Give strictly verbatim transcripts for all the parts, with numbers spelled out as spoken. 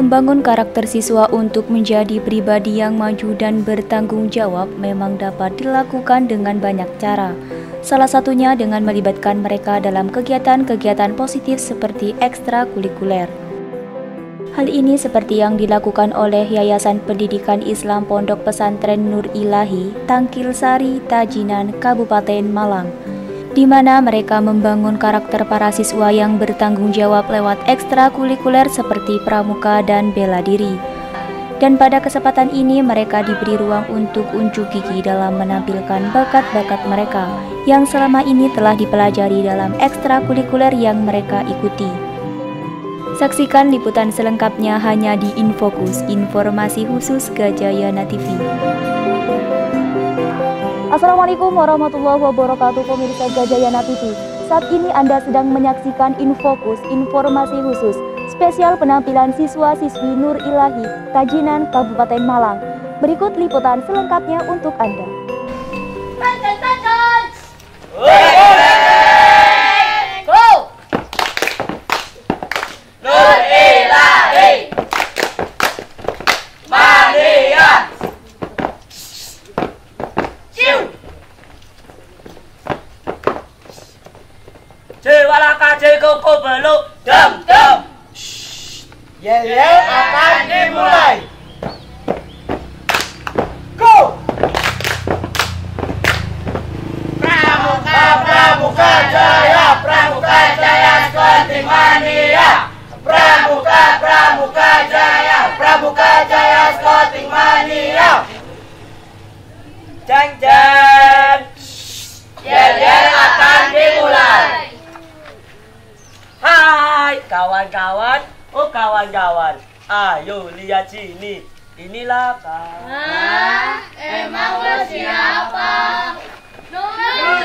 Membangun karakter siswa untuk menjadi pribadi yang maju dan bertanggung jawab memang dapat dilakukan dengan banyak cara. Salah satunya dengan melibatkan mereka dalam kegiatan-kegiatan positif seperti ekstrakurikuler. Hal ini seperti yang dilakukan oleh Yayasan Pendidikan Islam Pondok Pesantren Nur Ilahi, Tangkil Sari, Tajinan, Kabupaten Malang, di mana mereka membangun karakter para siswa yang bertanggung jawab lewat ekstrakurikuler seperti pramuka dan bela diri. Dan pada kesempatan ini mereka diberi ruang untuk unjuk gigi dalam menampilkan bakat-bakat mereka yang selama ini telah dipelajari dalam ekstrakurikuler yang mereka ikuti. Saksikan liputan selengkapnya hanya di Infokus, informasi khusus Gajayana T V. Assalamualaikum warahmatullahi wabarakatuh, pemirsa Gajayana T V. Saat ini Anda sedang menyaksikan Infokus, informasi khusus spesial penampilan siswa-siswi Nur Ilahi, Tajinan, Kabupaten Malang. Berikut liputan selengkapnya untuk Anda. Tajan, tajan! Go! Nur Ilahi Mania Ciu Cewala kaje koko beluk Dem, dem Yel-yel akan dimulai. Go! Pramuka, pramuka jaya, pramuka jaya Skoting Mania. Pramuka, pramuka jaya, pramuka jaya Skoting Mania. Jeng jeng, yel-yel akan dimulai. Hai kawan-kawan. Oh kawan-kawan, ayo lihat sini. Inilah kan. Ah, emang lo siapa? Nur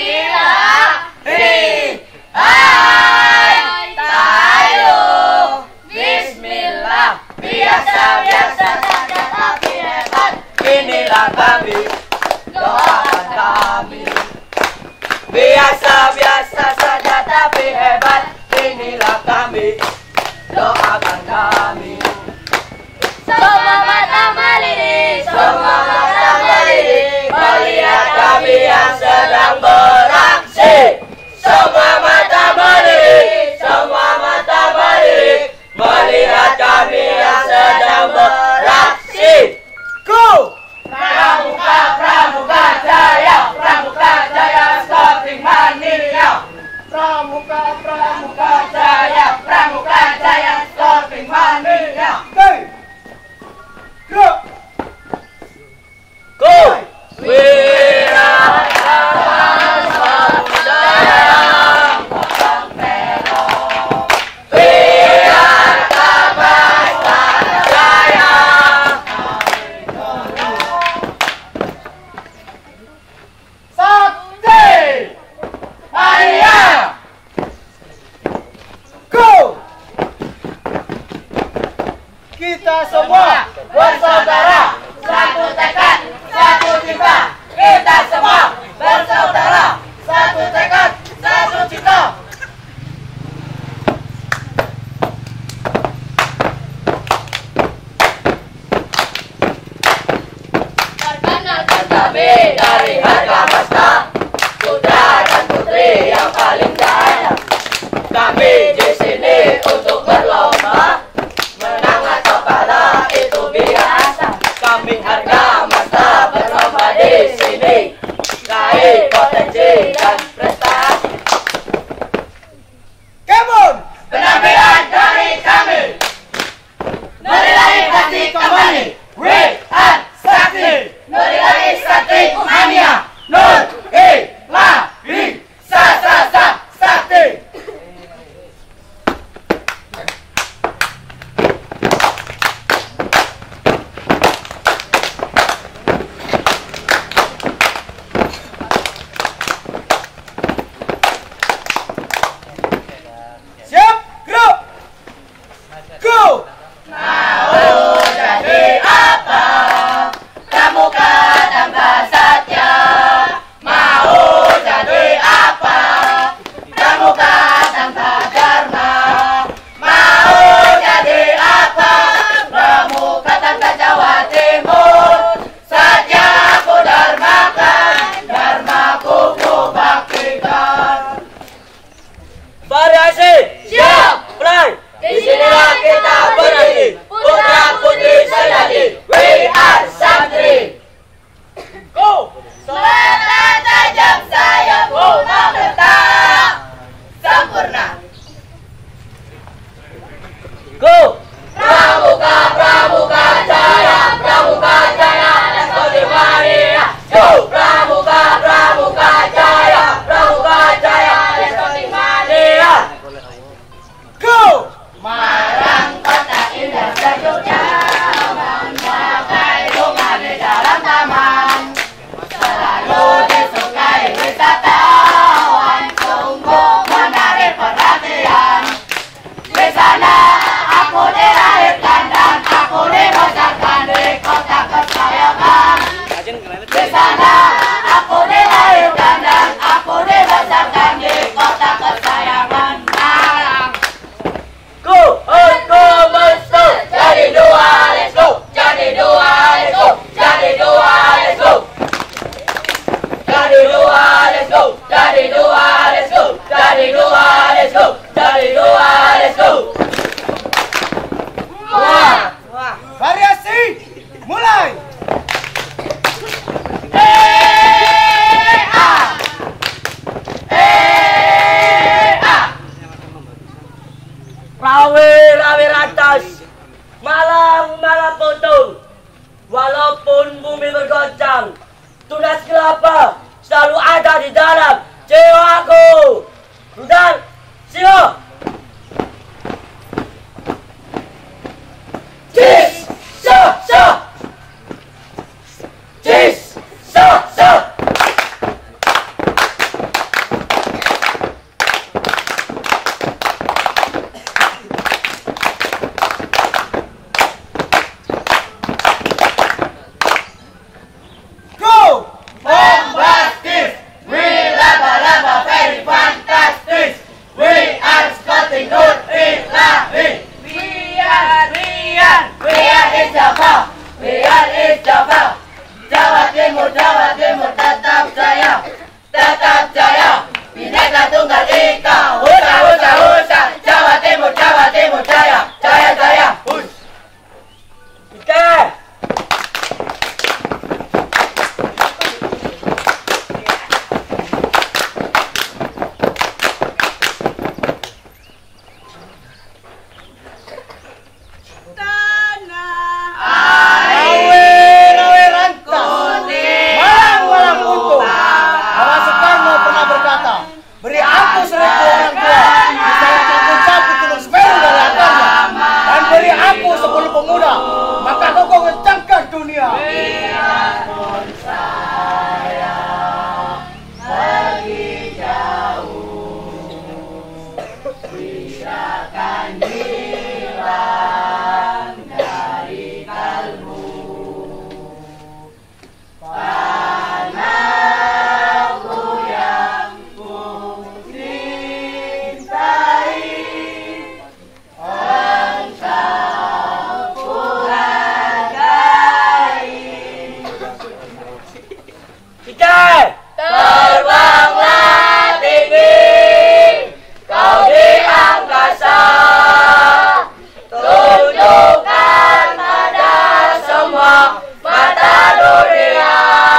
Ilahi. Hai, tayo. Bismillah. Biasa-biasa saja tapi hebat. Inilah kami, doakan kami. Biasa-biasa saja tapi hebat. Inilah kami, doakan kami. Semua mata melirik, Semua mata melirik melihat kami yang sedang beraksi. Semua mata melirik, semua mata melirik melihat kami yang sedang beraksi. Go! Pramuka, pramuka jaya, pramuka jaya Skoting Mania. Pramuka, pramuka jaya, pramuka jaya Skoting Mania. Go! Go! Wiraraga Samudaya Potong Telo Wiraraga Jaya Sakti Mania. Go! Kita semua bersaudara, satu tekad, satu cinta. Kita semua bersaudara, satu tekad, satu cinta. Perkenalkan kami dari harga masta, putra dan putri yang paling jaya. Kami di sini untuk berlomba. Menang atau kalah itu biasa. apa selalu ada di dalam jiwaku. Dan siap. Jis, sah, sah. Jis, sah, sah. Go! Bombastic! We lava lava very fantastic! We are Scottish Nur Ilahi! We are, we are, we are in Java! We are in Java! Jawa Timur, Jawa Timur tetap jaya! Tetap jaya! Bhinneka Tunggal Ika! Husa, husa, husa! Jawa Timur, Jawa Timur jaya! Jaya, jaya! Hus! Oke. Beri aku seribu orang tua, saya satu sapu tulung sepenuh dari hartanya, dan beri aku sepuluh pemuda, maka kau kencangkan dunia. Biarpun saya pergi jauh, biarkan hilang dari kalbu. Terbanglah tinggi, kau di angkasa, tunjukkan pada semua mata dunia.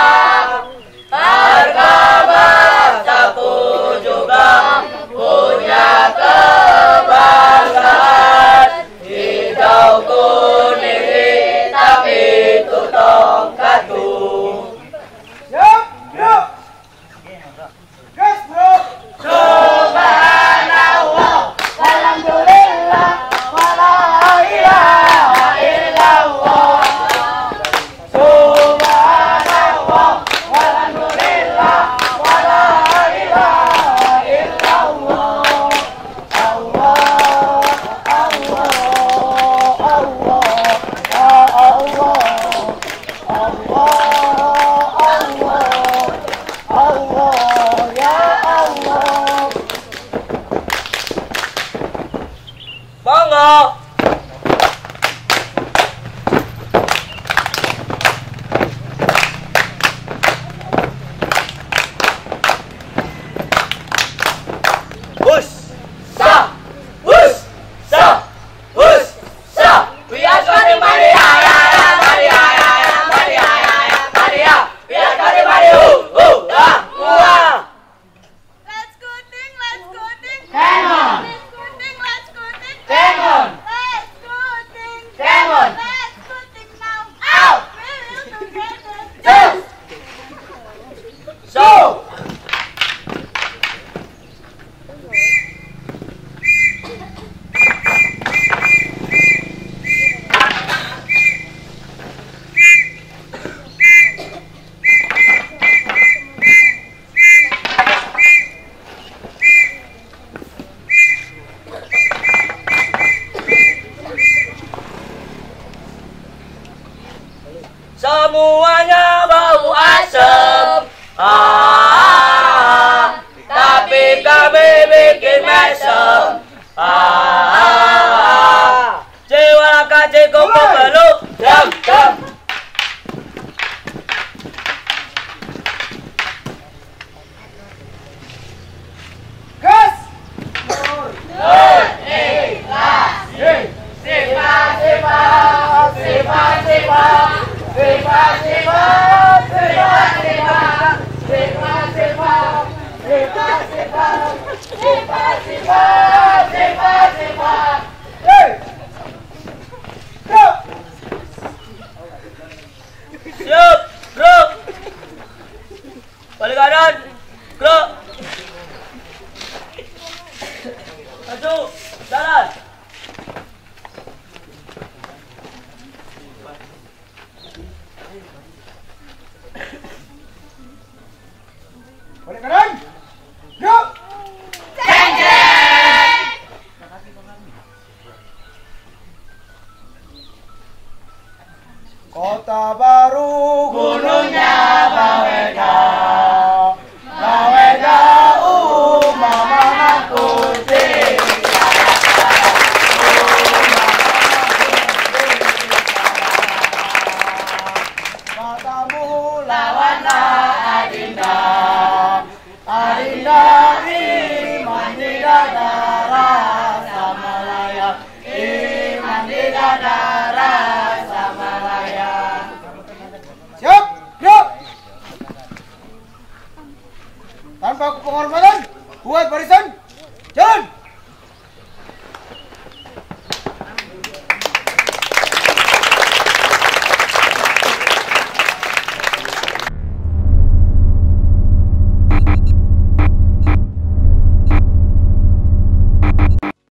Harga mataku juga punya kebanggaan, hidauku tinggi tapi itu tongkatku. Yuk, yuk. Gas, bro. Subhanallah, alhamdulillah, wala ilaha illallah. Subhanallah, alhamdulillah, wala ilaha illallah. Allah, Allah, Allah, Allah, Allah. Allah, ya Allah. Monggo. Hus, sah, hus, sah, hus, sah. We are Scottish Maria, Maria, Maria, Maria, Maria. We are Scottish Maria. Hu, hu, ah, wah. Let's go ding, let's go ding. Hang on. Let's go ding, let's go ding. Hang on. Let's go ding. Hang on. Let's go ding now. Out. We will together. Yes. So. Semuanya bau asem, ah, tapi kami bikin mesem, ah, jiwa kaji kuku beluk, jam, jam. Gas. Nur Ilahi, Sifat, sifat, sifat, sifat. Sifat, sifat, sifat, sifat. Sifat, sifat, sifat, sifat. Sifat, sifat, sifat, sifat. Hey! Go! Maju, jalan. Balik kanan. Yuk. Jeng jeng. Kota Baru gunungnya Baweda. Baweda umah mamaku matamu lawanlah Adinda. Adinda iman di dada rasa Malaya. Iman di dada rasa Malaya. Siap, yuk. Tanpa penghormatan, buat barisan, jalan.